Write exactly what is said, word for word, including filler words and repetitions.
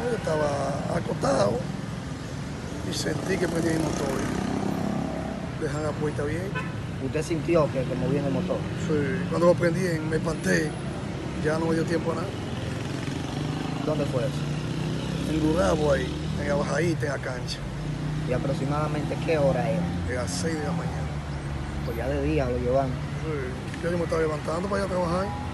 yo estaba acostado y sentí que prendía el motor. Dejan la puerta bien. ¿Usted sintió que, que movían el motor? Sí, cuando lo prendí me espanté, ya no me dio tiempo a nada. ¿Dónde fue eso? En Gurabo ahí, en la bajadita, en la cancha. ¿Y aproximadamente qué hora era? A las seis de la mañana. Pues ya de día lo llevan. Sí, yo me estaba levantando para ir a trabajar.